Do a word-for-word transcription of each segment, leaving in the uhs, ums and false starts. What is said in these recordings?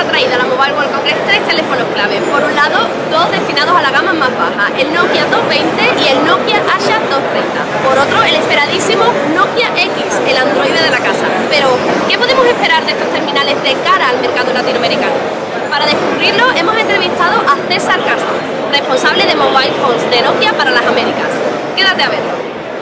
traído a la Mobile World Congress tres teléfonos clave. Por un lado, dos destinados a la gama más baja, el Nokia doscientos veinte y el Nokia Asha doscientos treinta. Por otro, el esperadísimo Nokia X, el androide de la casa. Pero, ¿qué podemos esperar de estos terminales de cara al mercado latinoamericano? Para descubrirlo, hemos entrevistado a César Castro, responsable de Mobile Phones de Nokia para las Américas. Quédate a verlo.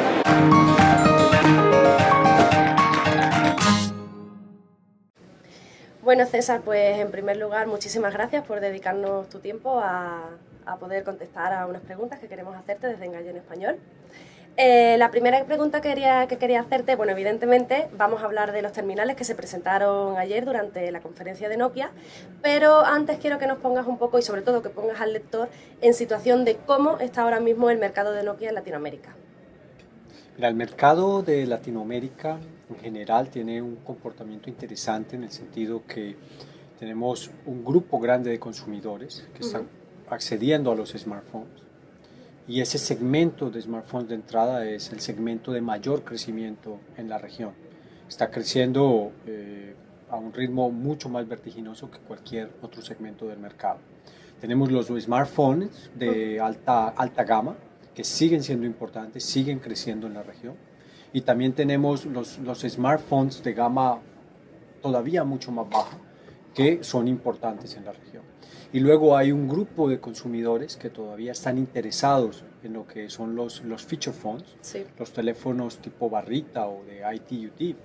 Bueno, César, pues en primer lugar, muchísimas gracias por dedicarnos tu tiempo a, a poder contestar a unas preguntas que queremos hacerte desde Engadget en Español. Eh, la primera pregunta que quería, que quería hacerte, bueno, evidentemente vamos a hablar de los terminales que se presentaron ayer durante la conferencia de Nokia, pero antes quiero que nos pongas un poco y sobre todo que pongas al lector en situación de cómo está ahora mismo el mercado de Nokia en Latinoamérica. Mira, el mercado de Latinoamérica en general tiene un comportamiento interesante en el sentido que tenemos un grupo grande de consumidores que están uh-huh. accediendo a los smartphones y ese segmento de smartphones de entrada es el segmento de mayor crecimiento en la región. Está creciendo eh, a un ritmo mucho más vertiginoso que cualquier otro segmento del mercado. Tenemos los smartphones de uh-huh. alta, alta gama que siguen siendo importantes, siguen creciendo en la región. Y también tenemos los, los smartphones de gama todavía mucho más baja, que son importantes en la región. Y luego hay un grupo de consumidores que todavía están interesados en lo que son los, los feature phones, sí. los teléfonos tipo barrita o de I T U T,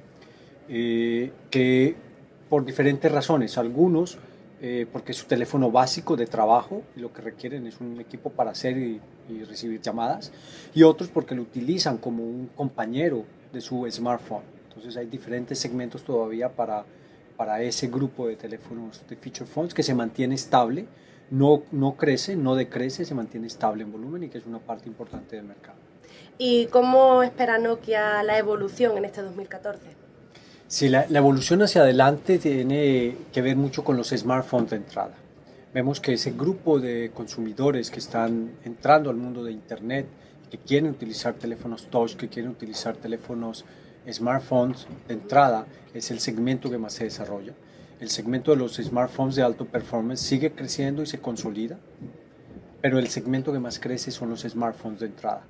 eh, que por diferentes razones, algunos eh, porque es su teléfono básico de trabajo y lo que requieren es un equipo para hacer y, y recibir llamadas, y otros porque lo utilizan como un compañero de su smartphone. Entonces hay diferentes segmentos todavía para, para ese grupo de teléfonos de feature phones que se mantiene estable, no, no crece, no decrece, se mantiene estable en volumen y que es una parte importante del mercado. ¿Y cómo espera Nokia la evolución en este dos mil catorce? Sí, la, la evolución hacia adelante tiene que ver mucho con los smartphones de entrada. Vemos que ese grupo de consumidores que están entrando al mundo de Internet, que quieren utilizar teléfonos touch, que quieren utilizar teléfonos smartphones de entrada, es el segmento que más se desarrolla. El segmento de los smartphones de alto performance sigue creciendo y se consolida, pero el segmento que más crece son los smartphones de entrada.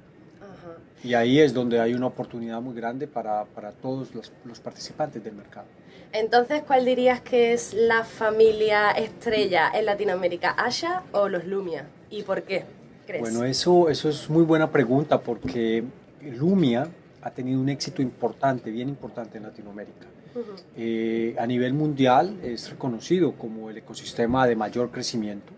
Y ahí es donde hay una oportunidad muy grande para, para todos los, los participantes del mercado. Entonces, ¿cuál dirías que es la familia estrella en Latinoamérica? ¿Asha o los Lumia? ¿Y por qué crees? Bueno, eso, eso es muy buena pregunta porque Lumia ha tenido un éxito importante, bien importante en Latinoamérica. Uh-huh. eh, a nivel mundial es reconocido como el ecosistema de mayor crecimiento.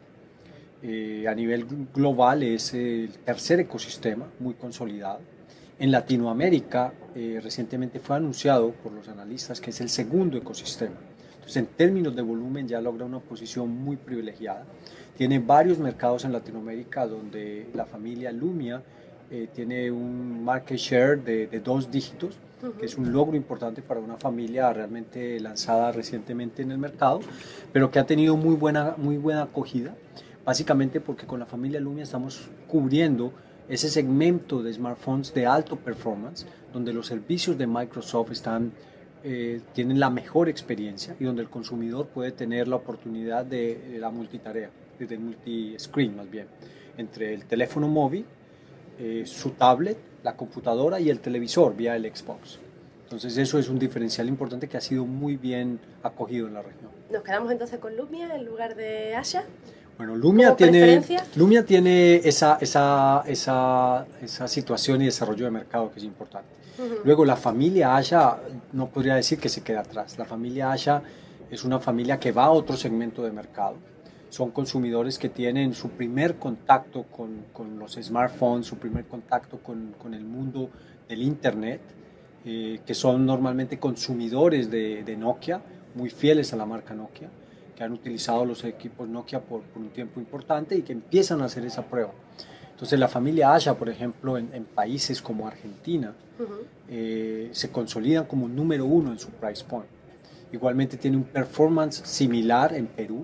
Eh, a nivel global es el tercer ecosistema muy consolidado. En Latinoamérica eh, recientemente fue anunciado por los analistas que es el segundo ecosistema. Entonces en términos de volumen ya logra una posición muy privilegiada. Tiene varios mercados en Latinoamérica donde la familia Lumia eh, tiene un market share de, de dos dígitos, uh-huh. que es un logro importante para una familia realmente lanzada recientemente en el mercado, pero que ha tenido muy buena, muy buena acogida. Básicamente porque con la familia Lumia estamos cubriendo ese segmento de smartphones de alto performance, donde los servicios de Microsoft están, eh, tienen la mejor experiencia y donde el consumidor puede tener la oportunidad de, de la multitarea, de multi-screen más bien, entre el teléfono móvil, eh, su tablet, la computadora y el televisor vía el Xbox. Entonces eso es un diferencial importante que ha sido muy bien acogido en la región. ¿Nos quedamos entonces con Lumia en lugar de Asha? Bueno, Lumia tiene, Lumia tiene esa, esa, esa, esa situación y desarrollo de mercado que es importante. Uh-huh. Luego, la familia Asha no podría decir que se queda atrás. La familia Asha es una familia que va a otro segmento de mercado. Son consumidores que tienen su primer contacto con, con los smartphones, su primer contacto con, con el mundo del Internet, eh, que son normalmente consumidores de, de Nokia, muy fieles a la marca Nokia, que han utilizado los equipos Nokia por, por un tiempo importante y que empiezan a hacer esa prueba. Entonces la familia Asha, por ejemplo, en, en países como Argentina, uh-huh. eh, se consolidan como número uno en su price point. Igualmente tiene un performance similar en Perú,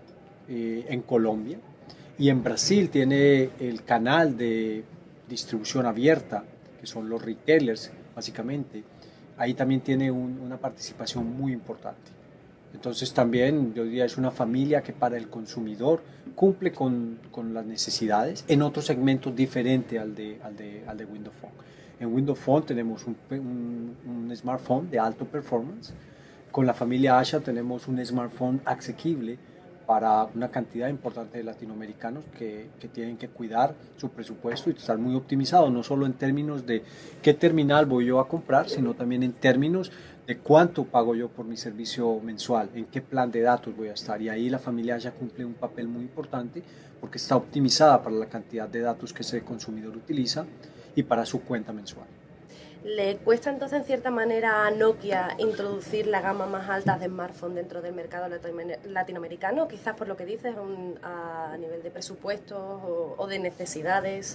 eh, en Colombia, y en Brasil tiene el canal de distribución abierta, que son los retailers, básicamente. Ahí también tiene un, una participación muy importante. Entonces también yo diría es una familia que para el consumidor cumple con, con las necesidades en otros segmentos diferentes al de, al de, al de Windows Phone. En Windows Phone tenemos un, un, un smartphone de alto performance. Con la familia Asha tenemos un smartphone asequible para una cantidad importante de latinoamericanos que, que tienen que cuidar su presupuesto y estar muy optimizados, no solo en términos de qué terminal voy yo a comprar, sino también en términos de cuánto pago yo por mi servicio mensual, en qué plan de datos voy a estar. Y ahí la familia ya cumple un papel muy importante porque está optimizada para la cantidad de datos que ese consumidor utiliza y para su cuenta mensual. ¿Le cuesta entonces en cierta manera a Nokia introducir la gama más alta de smartphones dentro del mercado latinoamericano? Quizás por lo que dices, un, a nivel de presupuestos o, o de necesidades.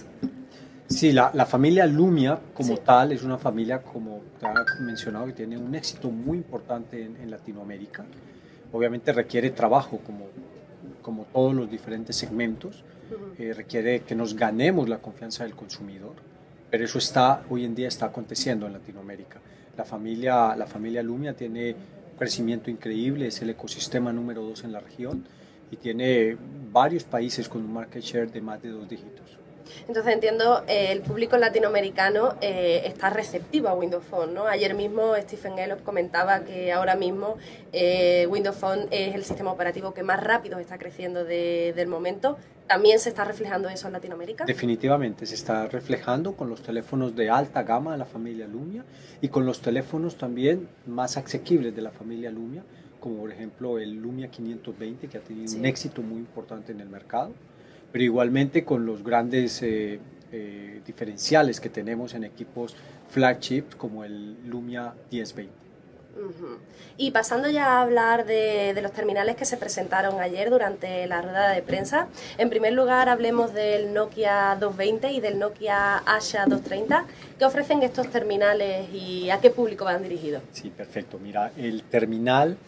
Sí, la, la familia Lumia como Sí. tal es una familia, como te ha mencionado, que tiene un éxito muy importante en, en Latinoamérica. Obviamente requiere trabajo como, como todos los diferentes segmentos, Uh-huh. eh, requiere que nos ganemos la confianza del consumidor, pero eso está, hoy en día está aconteciendo en Latinoamérica. La familia, la familia Lumia tiene un crecimiento increíble, es el ecosistema número dos en la región y tiene varios países con un market share de más de dos dígitos. Entonces entiendo, eh, el público latinoamericano eh, está receptivo a Windows Phone, ¿no? Ayer mismo Stephen Elop comentaba que ahora mismo eh, Windows Phone es el sistema operativo que más rápido está creciendo de, del momento. ¿También se está reflejando eso en Latinoamérica? Definitivamente se está reflejando con los teléfonos de alta gama de la familia Lumia y con los teléfonos también más asequibles de la familia Lumia, como por ejemplo el Lumia quinientos veinte, que ha tenido Sí. un éxito muy importante en el mercado, pero igualmente con los grandes eh, eh, diferenciales que tenemos en equipos flagship como el Lumia diez veinte. Uh-huh. Y pasando ya a hablar de, de los terminales que se presentaron ayer durante la rueda de prensa, en primer lugar hablemos del Nokia doscientos veinte y del Nokia Asha doscientos treinta. ¿Qué ofrecen estos terminales y a qué público van dirigidos? Sí, perfecto. Mira, el terminal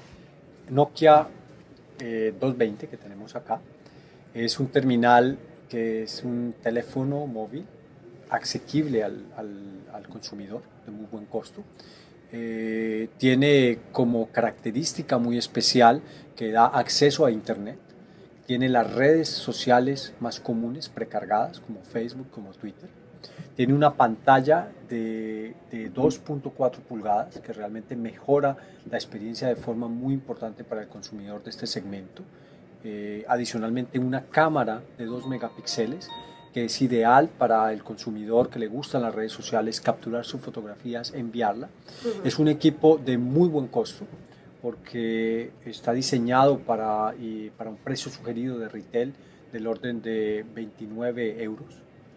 Nokia eh, doscientos veinte que tenemos acá es un terminal que es un teléfono móvil asequible al, al, al consumidor de muy buen costo. Eh, tiene como característica muy especial que da acceso a internet, tiene las redes sociales más comunes precargadas como Facebook, como Twitter, tiene una pantalla de, de dos punto cuatro pulgadas que realmente mejora la experiencia de forma muy importante para el consumidor de este segmento. Eh, adicionalmente una cámara de dos megapíxeles que es ideal para el consumidor que le gustan las redes sociales, capturar sus fotografías, enviarla. Uh-huh. Es un equipo de muy buen costo porque está diseñado para, y para un precio sugerido de retail del orden de veintinueve euros,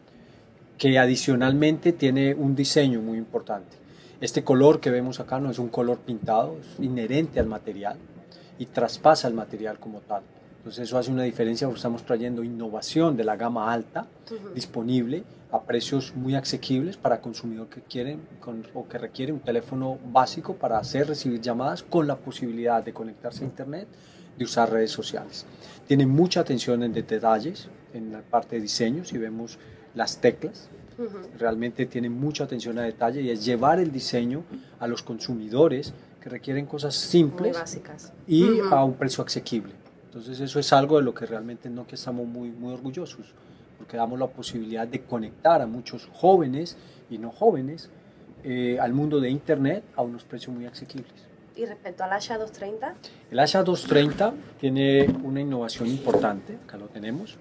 que adicionalmente tiene un diseño muy importante. Este color que vemos acá no es un color pintado, es inherente al material y traspasa el material como tal. Entonces eso hace una diferencia porque estamos trayendo innovación de la gama alta, uh-huh, disponible a precios muy asequibles para consumidor que quieren con, o que requiere un teléfono básico para hacer, recibir llamadas con la posibilidad de conectarse a internet, de usar redes sociales. Tiene mucha atención en detalles, en la parte de diseño, si vemos las teclas, uh-huh, realmente tiene mucha atención a detalle y es llevar el diseño a los consumidores que requieren cosas simples, muy básicas, y uh-huh, a un precio asequible. Entonces eso es algo de lo que realmente en Nokia estamos muy, muy orgullosos, porque damos la posibilidad de conectar a muchos jóvenes y no jóvenes eh, al mundo de internet a unos precios muy asequibles. ¿Y respecto al Asha doscientos treinta? El Asha doscientos treinta tiene una innovación importante, acá lo tenemos.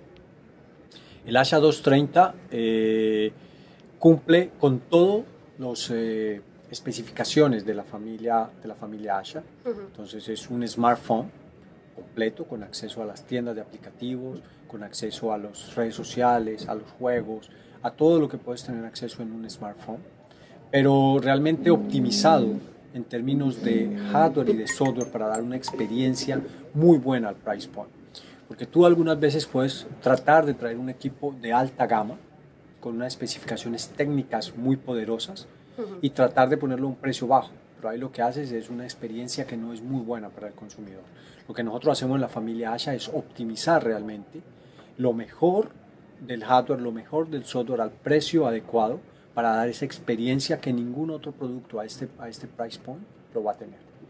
El Asha doscientos treinta eh, cumple con todas las eh, especificaciones de la familia, de la familia Asha. Uh-huh. Entonces es un smartphone completo con acceso a las tiendas de aplicativos, con acceso a las redes sociales, a los juegos, a todo lo que puedes tener acceso en un smartphone, pero realmente optimizado en términos de hardware y de software para dar una experiencia muy buena al price point. Porque tú algunas veces puedes tratar de traer un equipo de alta gama con unas especificaciones técnicas muy poderosas uh-huh, y tratar de ponerlo a un precio bajo, pero ahí lo que haces es una experiencia que no es muy buena para el consumidor. Lo que nosotros hacemos en la familia Asha es optimizar realmente lo mejor del hardware, lo mejor del software al precio adecuado para dar esa experiencia que ningún otro producto a este, a este price point lo va a tener.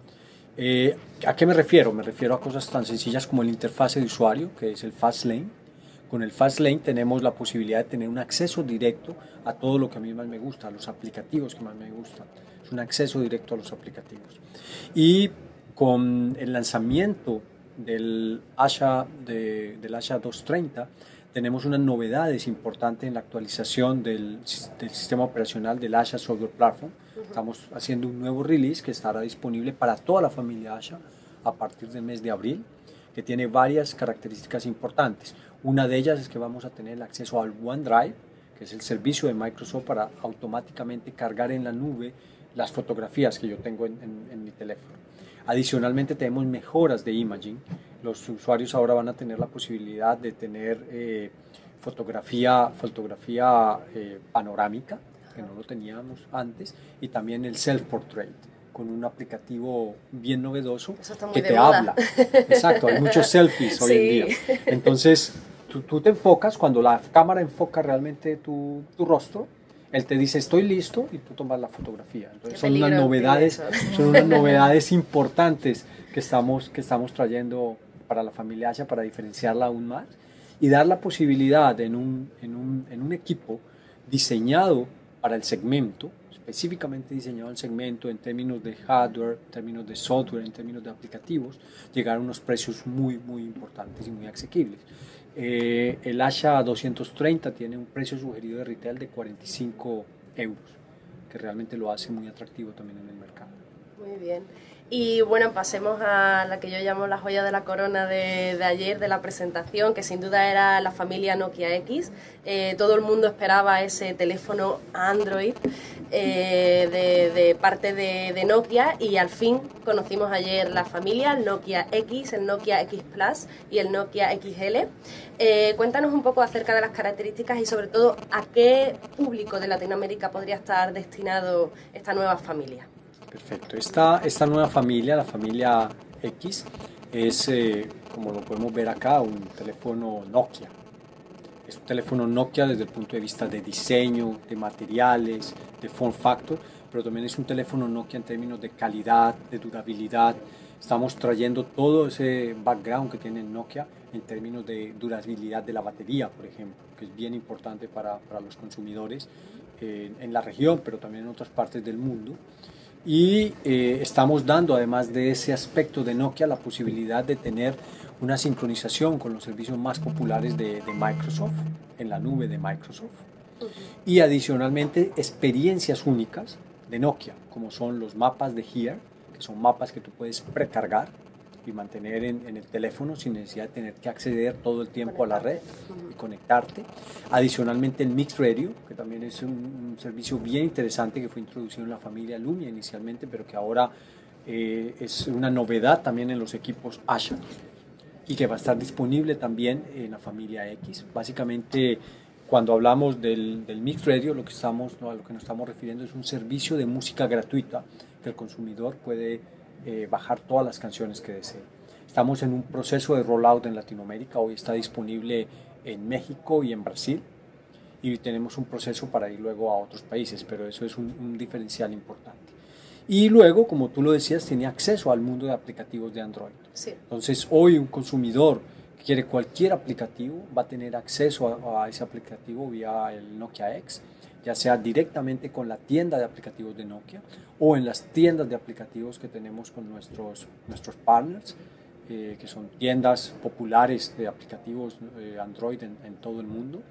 Eh, ¿A qué me refiero? Me refiero a cosas tan sencillas como la interfase de usuario, que es el Fastlane. Con el Fastlane tenemos la posibilidad de tener un acceso directo a todo lo que a mí más me gusta, a los aplicativos que más me gustan. Es un acceso directo a los aplicativos. Y con el lanzamiento del Asha, de, del Asha doscientos treinta, tenemos unas novedades importantes en la actualización del, del sistema operacional del Asha Software Platform. Uh-huh. Estamos haciendo un nuevo release que estará disponible para toda la familia Asha a partir del mes de abril, que tiene varias características importantes. Una de ellas es que vamos a tener el acceso al OneDrive, que es el servicio de Microsoft para automáticamente cargar en la nube las fotografías que yo tengo en, en, en mi teléfono. Adicionalmente tenemos mejoras de imaging. Los usuarios ahora van a tener la posibilidad de tener eh, fotografía, fotografía eh, panorámica, que no lo teníamos antes, y también el self-portrait, con un aplicativo bien novedoso que te moda. Habla. Exacto, hay muchos selfies hoy sí. en día. Entonces, tú, tú te enfocas, cuando la cámara enfoca realmente tu, tu rostro, él te dice estoy listo y tú tomas la fotografía. Entonces son unas novedades, son unas novedades importantes que estamos, que estamos trayendo para la familia Asha para diferenciarla aún más y dar la posibilidad en un, en un, en un equipo diseñado para el segmento, específicamente diseñado al segmento en términos de hardware, en términos de software, en términos de aplicativos, llegar a unos precios muy, muy importantes y muy asequibles. Eh, el Asha doscientos treinta tiene un precio sugerido de retail de cuarenta y cinco euros, que realmente lo hace muy atractivo también en el mercado. Muy bien. Y bueno, pasemos a la que yo llamo la joya de la corona de, de ayer, de la presentación, que sin duda era la familia Nokia X. Eh, todo el mundo esperaba ese teléfono Android eh, de, de parte de, de Nokia y al fin conocimos ayer la familia, el Nokia X, el Nokia X Plus y el Nokia X L. Eh, cuéntanos un poco acerca de las características y sobre todo a qué público de Latinoamérica podría estar destinado esta nueva familia. Perfecto. Esta, esta nueva familia, la familia X, es, eh, como lo podemos ver acá, un teléfono Nokia. Es un teléfono Nokia desde el punto de vista de diseño, de materiales, de form factor, pero también es un teléfono Nokia en términos de calidad, de durabilidad. Estamos trayendo todo ese background que tiene Nokia en términos de durabilidad de la batería, por ejemplo, que es bien importante para, para los consumidores eh, en la región, pero también en otras partes del mundo. Y eh, estamos dando, además de ese aspecto de Nokia, la posibilidad de tener una sincronización con los servicios más populares de, de Microsoft, en la nube de Microsoft. Uh-huh. Y adicionalmente experiencias únicas de Nokia, como son los mapas de Here, que son mapas que tú puedes precargar y mantener en, en el teléfono sin necesidad de tener que acceder todo el tiempo a la red y conectarte. Adicionalmente el Mixed Radio, que también es un, un servicio bien interesante que fue introducido en la familia Lumia inicialmente, pero que ahora eh, es una novedad también en los equipos Asha y que va a estar disponible también en la familia X. Básicamente, cuando hablamos del, del Mixed Radio, lo que, estamos, no, a lo que nos estamos refiriendo es un servicio de música gratuita que el consumidor puede Eh, bajar todas las canciones que desee. Estamos en un proceso de rollout en Latinoamérica, hoy está disponible en México y en Brasil y tenemos un proceso para ir luego a otros países, pero eso es un, un diferencial importante. Y luego, como tú lo decías, tiene acceso al mundo de aplicativos de Android. Sí. Entonces hoy un consumidor que quiere cualquier aplicativo va a tener acceso a, a ese aplicativo vía el Nokia X, ya sea directamente con la tienda de aplicativos de Nokia o en las tiendas de aplicativos que tenemos con nuestros, nuestros partners, eh, que son tiendas populares de aplicativos eh, Android en, en todo el mundo.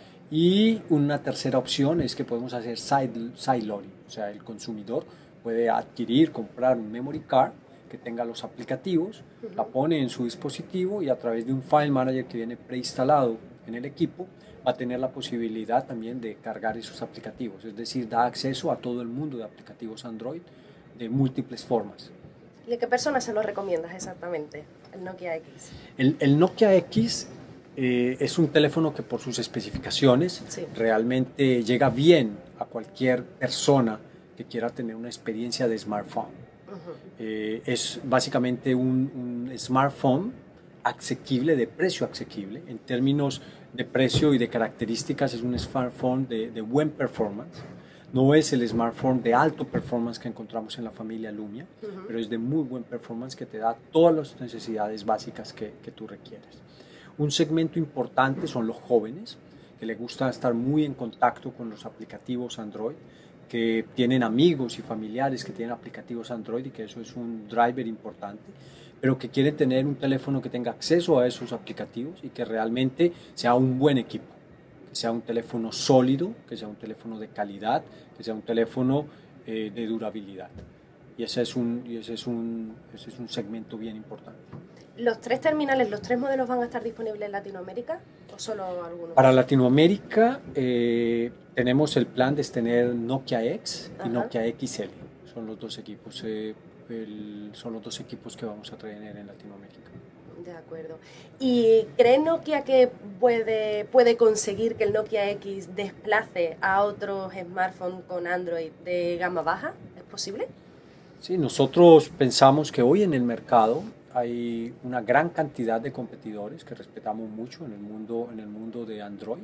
Y una tercera opción es que podemos hacer side, side loading, o sea, el consumidor puede adquirir, comprar un memory card que tenga los aplicativos, uh-huh. la pone en su dispositivo y a través de un file manager que viene preinstalado en el equipo, va a tener la posibilidad también de cargar esos aplicativos, es decir, da acceso a todo el mundo de aplicativos Android de múltiples formas. ¿Y a qué personas se lo recomiendas exactamente, el Nokia X? El, el Nokia X eh, es un teléfono que por sus especificaciones sí. realmente llega bien a cualquier persona que quiera tener una experiencia de smartphone. Uh-huh. eh, es básicamente un, un smartphone asequible, de precio asequible, en términos de precio y de características es un smartphone de, de buen performance. No es el smartphone de alto performance que encontramos en la familia Lumia, uh-huh. pero es de muy buen performance que te da todas las necesidades básicas que, que tú requieres. Un segmento importante son los jóvenes, que les gusta estar muy en contacto con los aplicativos Android, que tienen amigos y familiares que tienen aplicativos Android y que eso es un driver importante, pero que quieren tener un teléfono que tenga acceso a esos aplicativos y que realmente sea un buen equipo, que sea un teléfono sólido, que sea un teléfono de calidad, que sea un teléfono eh, de durabilidad. Y ese es un, y ese es un, ese es un segmento bien importante. ¿Los tres terminales, los tres modelos van a estar disponibles en Latinoamérica o solo algunos? Para Latinoamérica eh, tenemos el plan de tener Nokia X y Ajá. Nokia X L. Son los dos equipos, eh, el, son los dos equipos que vamos a tener en Latinoamérica. De acuerdo. ¿Y cree Nokia que puede, puede conseguir que el Nokia X desplace a otros smartphones con Android de gama baja? ¿Es posible? Sí, nosotros pensamos que hoy en el mercado hay una gran cantidad de competidores que respetamos mucho en el mundo, en el mundo de Android.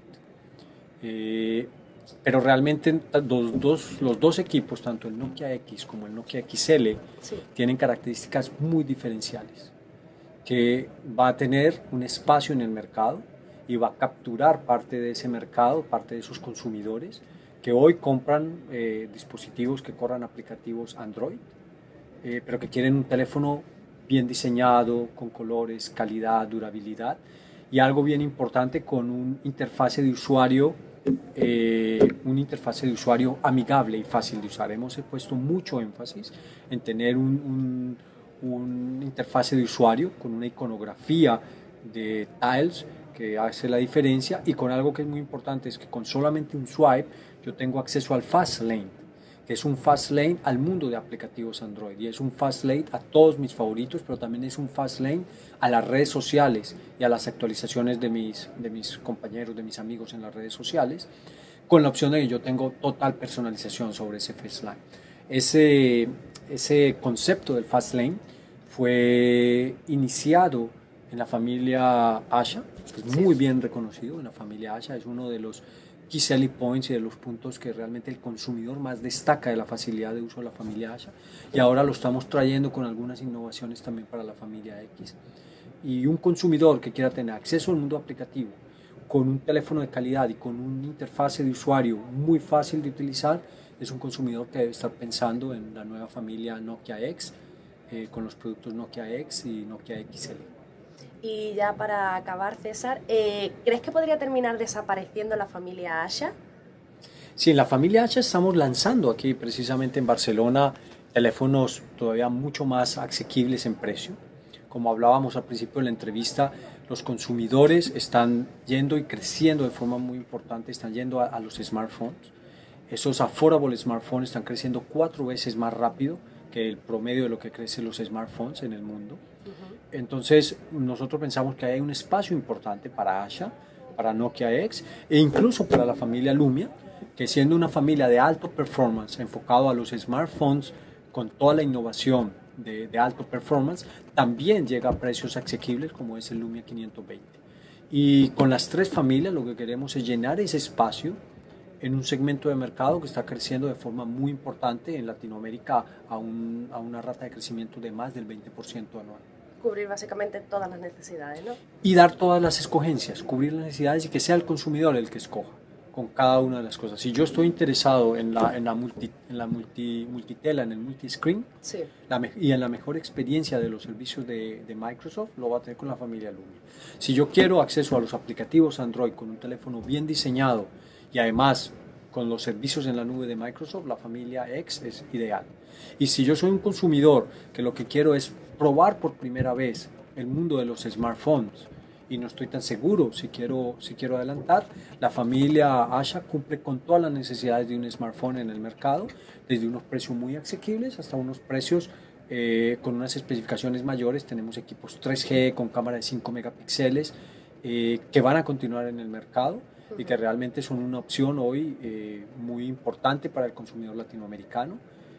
Eh, pero realmente los dos, los dos equipos, tanto el Nokia X como el Nokia X L, sí. tienen características muy diferenciales, que va a tener un espacio en el mercado y va a capturar parte de ese mercado, parte de esos consumidores que hoy compran eh, dispositivos que corran aplicativos Android, eh, pero que quieren un teléfono bien diseñado, con colores, calidad, durabilidad y algo bien importante con un interfase de usuario, eh, un interfase de usuario amigable y fácil de usar. Hemos puesto mucho énfasis en tener un, un, un interfase de usuario con una iconografía de tiles que hace la diferencia y con algo que es muy importante, es que con solamente un swipe yo tengo acceso al Fast Lane, que es un fast lane al mundo de aplicativos Android y es un fast lane a todos mis favoritos, pero también es un fast lane a las redes sociales y a las actualizaciones de mis, de mis compañeros, de mis amigos en las redes sociales, con la opción de que yo tengo total personalización sobre ese fast lane. Ese, ese concepto del fast lane fue iniciado en la familia Asha, que es muy bien reconocido en la familia Asha, es uno de los key selling points y de los puntos que realmente el consumidor más destaca de la facilidad de uso de la familia Asha, y ahora lo estamos trayendo con algunas innovaciones también para la familia X. Y un consumidor que quiera tener acceso al mundo aplicativo con un teléfono de calidad y con una interfase de usuario muy fácil de utilizar, es un consumidor que debe estar pensando en la nueva familia Nokia X, eh, con los productos Nokia X y Nokia X L. Y ya para acabar, César, eh, ¿crees que podría terminar desapareciendo la familia Asha? Sí, en la familia Asha estamos lanzando aquí precisamente en Barcelona teléfonos todavía mucho más asequibles en precio. Como hablábamos al principio de la entrevista, los consumidores están yendo y creciendo de forma muy importante, están yendo a, a los smartphones. Esos affordable smartphones están creciendo cuatro veces más rápido que el promedio de lo que crecen los smartphones en el mundo. Uh-huh. Entonces, nosotros pensamos que hay un espacio importante para Asha, para Nokia X e incluso para la familia Lumia, que siendo una familia de alto performance enfocado a los smartphones con toda la innovación de, de alto performance, también llega a precios asequibles como es el Lumia quinientos veinte. Y con las tres familias lo que queremos es llenar ese espacio en un segmento de mercado que está creciendo de forma muy importante en Latinoamérica a, un, a una rata de crecimiento de más del veinte por ciento anual. Cubrir básicamente todas las necesidades, ¿no? Y dar todas las escogencias, cubrir las necesidades y que sea el consumidor el que escoja con cada una de las cosas. Si yo estoy interesado en la, en la, multi, en la multi, multitela, en el multiscreen, sí. la me, y en la mejor experiencia de los servicios de, de Microsoft, lo va a tener con la familia Lumia. Si yo quiero acceso a los aplicativos Android con un teléfono bien diseñado y además con los servicios en la nube de Microsoft, la familia X es ideal. Y si yo soy un consumidor que lo que quiero es probar por primera vez el mundo de los smartphones y no estoy tan seguro si quiero, si quiero adelantar, la familia Asha cumple con todas las necesidades de un smartphone en el mercado, desde unos precios muy asequibles hasta unos precios eh, con unas especificaciones mayores. Tenemos equipos tres G con cámara de cinco megapíxeles eh, que van a continuar en el mercado y que realmente son una opción hoy eh, muy importante para el consumidor latinoamericano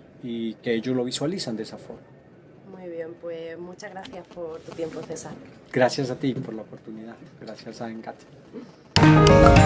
y que ellos lo visualizan de esa forma. Muy bien, pues muchas gracias por tu tiempo, César. Gracias a ti por la oportunidad. Gracias a Engatia.